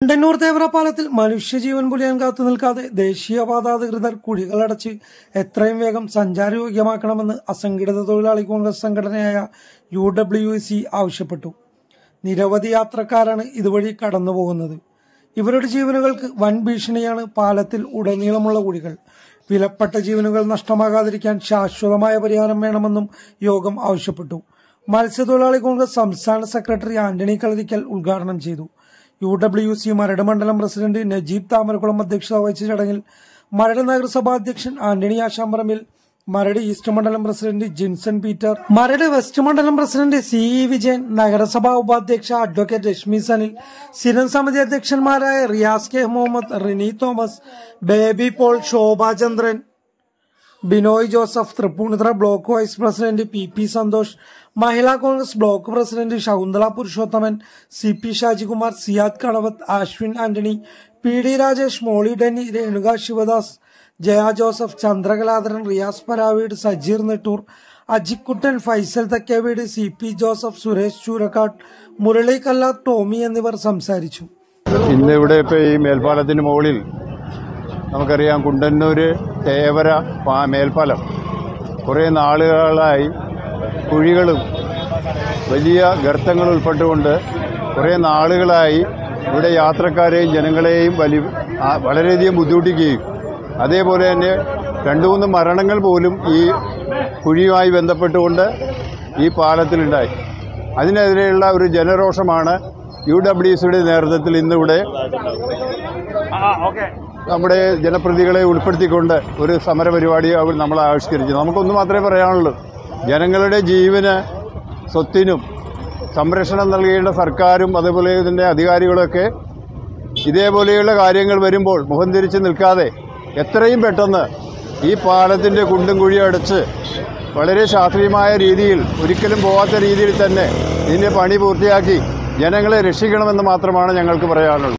കുണ്ടന്നൂർ തേവര പാലത്തിൽ മനുഷ്യജീവൻ പൊലിയാൻ കാത്തു നിൽക്കാതെ ദേശീയപാത അധികൃതർ കുഴികളടച്ച് എത്രയും വേഗം സഞ്ചാരയോഗ്യമാക്കണമെന്ന് അസംഘടിത തൊഴിലാളി കോൺഗ്രസ് സംഘടനയായ UWC ആവശ്യപ്പെട്ടു. നിരവധി യാത്രക്കാരാണ് ഇതുവഴി കടന്നുപോകുന്നത്. ഇവരുടെ ജീവനുകൾക്ക് വൻ ഭീഷണിയാണ് പാലത്തിൽ ഉടനീളമുള്ള കുഴികൾ. വിലപ്പെട്ട ജീവനുകൾ നഷ്ടമാകാതിരിക്കാൻ ശാശ്വതമായ പരിഹാരം വേണമെന്നും യോഗം ആവശ്യപ്പെട്ടു. മത്സ്യത്തൊഴിലാളി കോൺഗ്രസ് സംസ്ഥാന സെക്രട്ടറി ആന്റണി കളരിക്കൽ ഉദ്ഘാടനം ചെയ്തു. UWC മരട് മണ്ഡലം പ്രസിഡന്റ് നജീബ് താമരക്കുളം അധ്യക്ഷത വഹിച്ച ചടങ്ങിൽ മരട് നഗരസഭാ അധ്യക്ഷൻ ആന്റണി ആശാമ്പറമ്പിൽ, മരട് ഈസ്റ്റ് മണ്ഡലം പ്രസിഡന്റ് ജിൻസൺ പീറ്റർ, മരട് വെസ്റ്റ് മണ്ഡലം പ്രസിഡന്റ് CE വിജയൻ, നഗരസഭാ ഉപാധ്യക്ഷ അഡ്വക്കേറ്റ് രശ്മി സനിൽ, സ്ഥിരം സമിതി അധ്യക്ഷന്മാരായ Riyas K Muhammad, Rini Thomas, Baby Paul, Shobhachandran, Binoy Joseph, Thrippunithura block vice president PP Santhosh, Mahila Congress block president Shakuntala Purushothaman, CP Shajikumar, Siyad Kanavath, Ashwin Antony, PD Rajesh, Molly Denny, Renuka Sivadas, Jaya Joseph, Chandrakaladharan, Riyas Paraveed, Sajeer Nettoor, Ajikuttan, Faisal തക്കേവീട്, CP Joseph, Suresh Choorakkad, Murali Kallath, Tommy എന്നിവർ സംസാരിച്ചു. ഇന്നിവിടെ ഇപ്പോൾ ഈ മേൽപ്പാലത്തിന് മുകളിൽ നമുക്കറിയാം, കുണ്ടന്നൂർ തേവര മേൽപ്പാലം കുറേ നാളുകളായി കുഴികളും വലിയ ഗർത്തങ്ങൾ ഉൾപ്പെട്ടുകൊണ്ട് കുറേ നാളുകളായി ഇവിടെ യാത്രക്കാരെയും ജനങ്ങളെയും വളരെയധികം ബുദ്ധിമുട്ടിക്കുകയും അതേപോലെ തന്നെ 2-3 മരണങ്ങൾ പോലും ഈ കുഴിയുമായി ബന്ധപ്പെട്ടുകൊണ്ട് ഈ പാലത്തിലുണ്ടായി. അതിനെതിരെയുള്ള ഒരു ജനരോഷമാണ് UWCയുടെ നേതൃത്വത്തിൽ ഇന്നിവിടെ നമ്മുടെ ജനപ്രതിനിധികളെ ഉൾപ്പെടുത്തിക്കൊണ്ട് ഒരു സമരപരിപാടി നമ്മൾ ആവിഷ്കരിച്ചു. നമുക്കൊന്നു മാത്രമേ പറയാനുള്ളൂ, ജനങ്ങളുടെ ജീവന് സ്വത്തിനും സംരക്ഷണം നൽകേണ്ട സർക്കാരും അതുപോലെ ഇതിൻ്റെ അധികാരികളൊക്കെ ഇതേപോലെയുള്ള കാര്യങ്ങൾ വരുമ്പോൾ മുഖം തിരിച്ച് നിൽക്കാതെ എത്രയും പെട്ടെന്ന് ഈ പാലത്തിൻ്റെ കുണ്ടും കുഴിയും അടച്ച് വളരെ ശാസ്ത്രീയമായ രീതിയിൽ, ഒരിക്കലും പോകാത്ത രീതിയിൽ തന്നെ ഇതിൻ്റെ പണി പൂർത്തിയാക്കി ജനങ്ങളെ രക്ഷിക്കണമെന്ന് മാത്രമാണ് ഞങ്ങൾക്ക് പറയാനുള്ളത്.